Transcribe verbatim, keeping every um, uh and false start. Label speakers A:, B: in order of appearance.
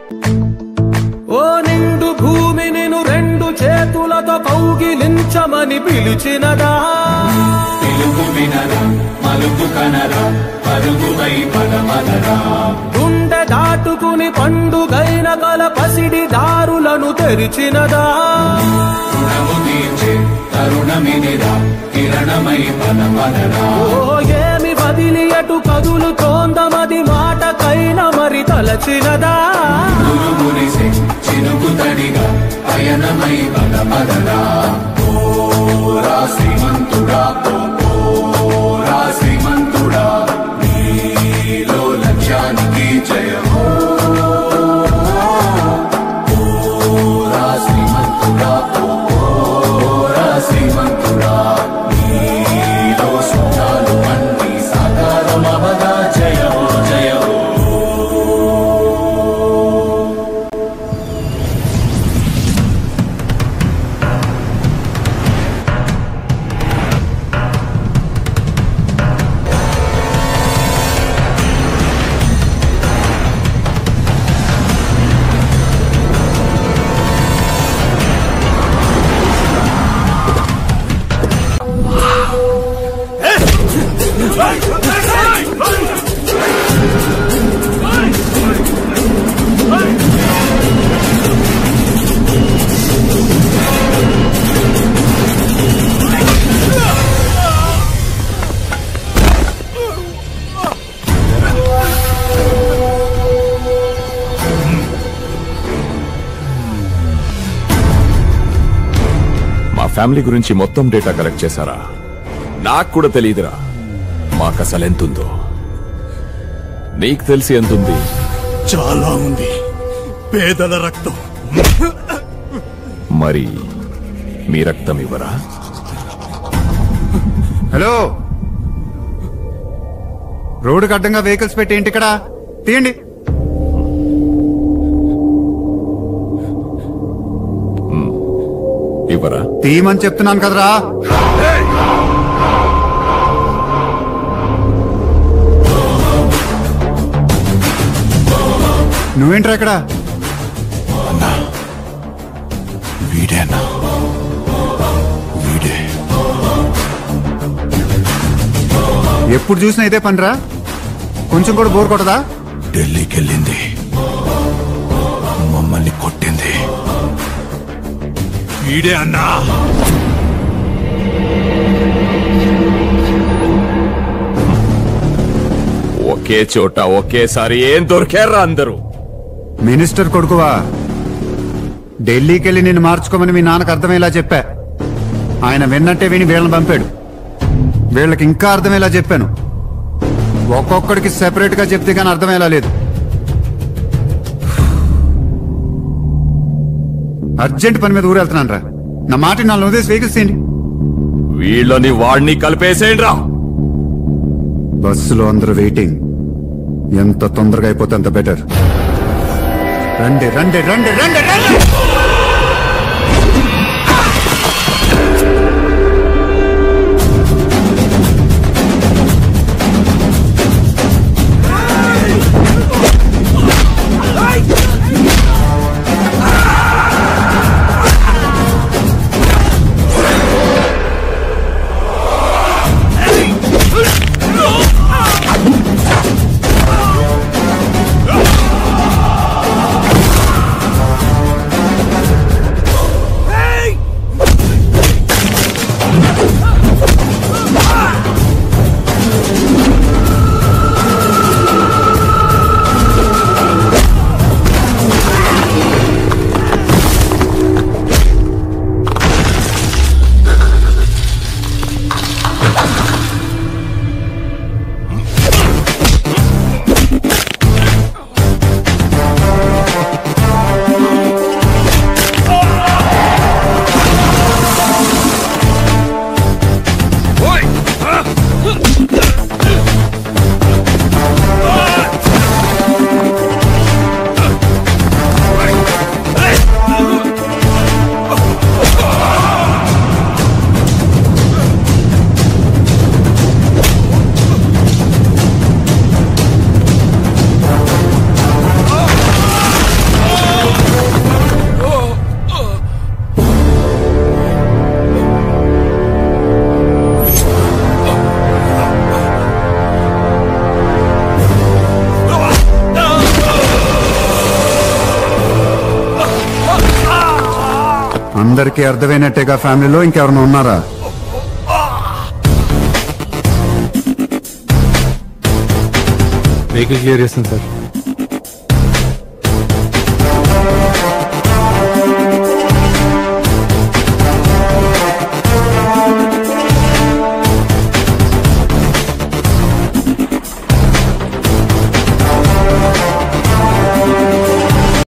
A: ఓ నిండు భూమి నిన్ను రెండు చేతులతో కౌగిలించమని పిలిచినదా పిలుపు వినరా మలుపు కనరా పరుగువై పదమదరా గుండె దాటుకుని పండుగైన కల పసిడి దారులను తెరిచినదా రుణము తీర్చే తరుణమినిరా కిరణమై పదమదరా ఓ ఏమి వదిలి అటు కదులు తోందమది మాటకైనా మరి తలచినదా గురుమురిసే చినుకు తడిగా పయనమై పదమదరా ఓరా శ్రీమంతుడా ఓరా శ్రీమంతుడా నీలో లక్ష్యానికి జయమో ఓరా శ్రీమంతుడా ఓరా శ్రీమంతుడా నీలో సుఖాలు అన్ని సాకారమవగా జయమో జయమో
B: ఫ్యామిలీ గురించి మొత్తం డేటా కలెక్ట్ చేశారా? నాకు కూడా తెలియదురా మాకు అసలు ఎంతుందో. నీకు తెలిసి ఎంతుంది?
C: చాలా ఉంది. పేదల రక్తం.
B: మరి మీ రక్తం ఇవ్వరా?
D: హలో, రోడ్డుకి అడ్డంగా వెహికల్స్ పెట్టి ఏంటి ఇక్కడ? తీయండి.
B: ఇవ్వరా?
D: తీయమని చెప్తున్నాను కదరా. నువ్వేంట్రా ఇక్కడ?
C: అన్నా వీడే అన్నా వీడే.
D: ఎప్పుడు చూసినా ఇదే పనిరా? కొంచెం కూడా బోర్ కొట్టదా?
C: ఢిల్లీకి వెళ్ళింది, మమ్మల్ని కొట్టింది వీడే అన్నా.
B: ఒకే చోట ఒకేసారి ఏం దొరికారా అందరూ?
D: మినిస్టర్ కొడుకువా? ఢిల్లీకి వెళ్ళి నిన్ను మార్చుకోమని మీ నాన్నకు అర్థమయ్యేలా చెప్పా. ఆయన విన్నట్టే విని వీళ్ళని పంపాడు. వీళ్ళకి ఇంకా అర్థమయ్యేలా చెప్పాను. ఒక్కొక్కడికి సెపరేట్ గా చెప్తే కానీ అర్థమయ్యేలా లేదు. అర్జెంట్ పని మీద ఊరెళ్తున్నాను రా. నా మాట నాలుగు ఉదయం వెహికల్స్ తీయండి.
B: వీళ్ళని వాడిని కలిపేసేయండి రా.
D: బస్సులో అందరూ వెయిటింగ్. ఎంత తొందరగా అయిపోతే అంత బెటర్. రండి రండి రండి రండి రండి. అందరికీ అర్థమైనట్టేగా ఫ్యామిలీలో ఇంకెవరైనా ఉన్నారా?
E: వెహికల్ క్లియర్ చేస్తాను సార్.